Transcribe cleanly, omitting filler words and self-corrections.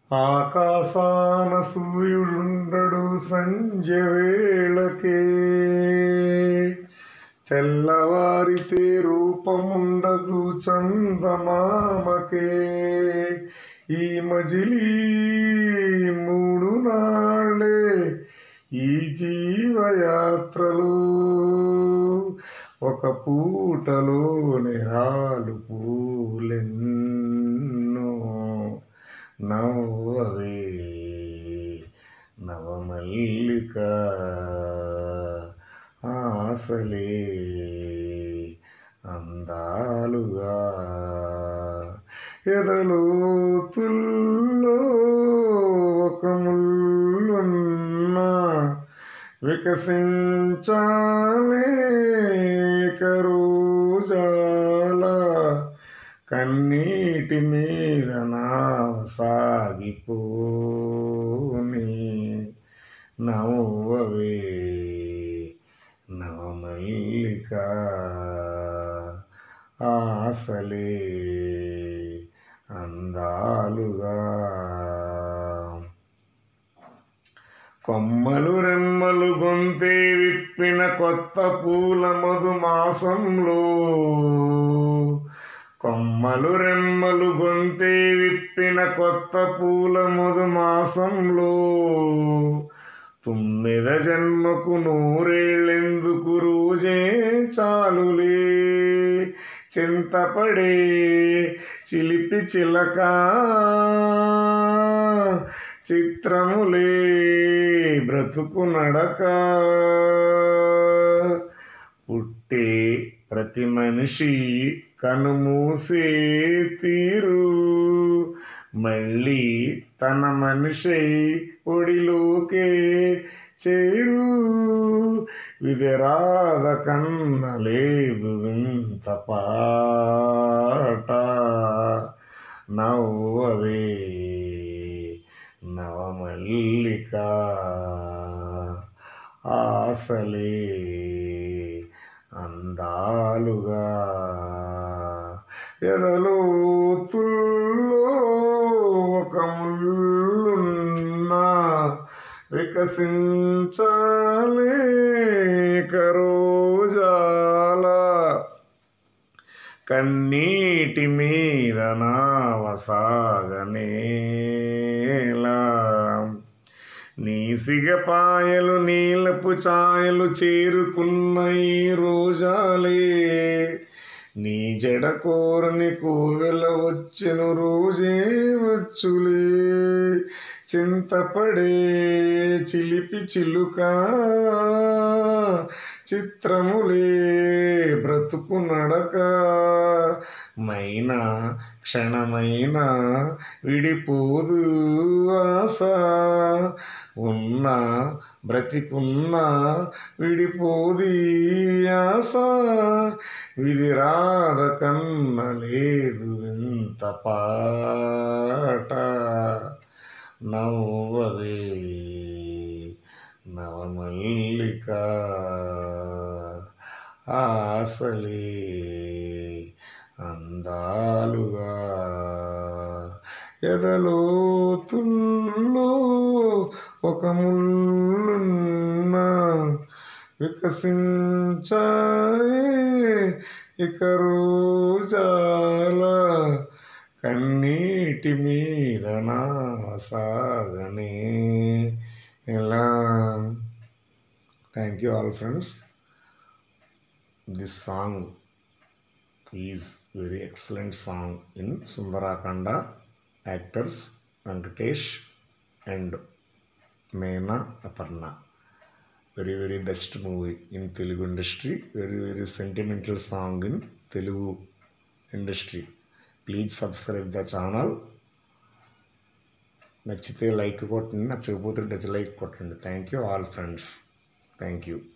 ఆకాశాన సూర్యుడుండడు సంధ్య వేళకే, తెల్లవారితే రూపముండదు చందమామకే. ఈ మజిలీ మూడు నాళ్ళే ఈ జీవయాత్రలు, ఒక పూటలోనే రాలు పూలెన్నో. నవ్వవే నవమల్లిక, ఆశలే అందాలుగా ఎదలోతుల్లో ఒక ముల్లున్నా వికసించాలే కరోజాల. కన్నీటి మీద నావ సాగిపోని, నవ్వవే నవమల్లిక, ఆశలే అందాలుగా. కొమ్మలు రెమ్మలు గొంతే విప్పిన కొత్త పూల మధుమాసంలో, కొమ్మలు రెమ్మలు గొంతే విప్పిన కొత్త పూల మధుమాసంలో. తుమ్మెద జన్మకు నూరేళ్ళెందుకు, రోజే చాలులే చింతపడే చిలిపి చిలక. చిత్రములే బ్రతుకు నడక, పుట్టే ప్రతి మనిషి కనుమూసే తీరు, మళ్ళీ తన మనిషి ఒడిలోకే చేరు. విధిరాధ కన్న లేదు వింత పాట, నవ్వవే నవమల్లిక, ఆశలే అందాలుగా ఎదలోతుల్లో ఒక ముల్లున్నా వికసించాలే కరోజాల. కన్నీటి మీద నావ సాగనేలా, నీ సిగపాయలు నీలపు ఛాయలు చేరుకున్న ఈ రోజాలే. నీ జడ కోరని కోవెల వచ్చెను రోజే వచ్చులే, చింతపడే చిలిపి చిలుక. చిత్రములే బ్రతుకు నడక, మైనా క్షణమైనా విడిపోదు ఆశ. ఉన్నా బ్రతికున్నా విడిపోది ఆశ, విధిరాధ కన్న లేదు వింత పాట. నవ్వవే నవమల్లిక, ఆశలే అందాలుగా ఎదలోతుల్లో ఒక ముల్లున్నా వికసించాయే ఇక రోజాల. కన్నీటి మీద నావ సాగనే ఇలా. Thank you all friends. This song is very excellent song in Sundarakanda. Actors Venkatesh and Meena Aparna. Very best movie in Telugu industry. Very sentimental song in Telugu industry. Please subscribe the channel. నచ్చితే like కొట్టండి, నచ్చకపోతే dislike కొట్టండి. Thank you all friends. Thank you.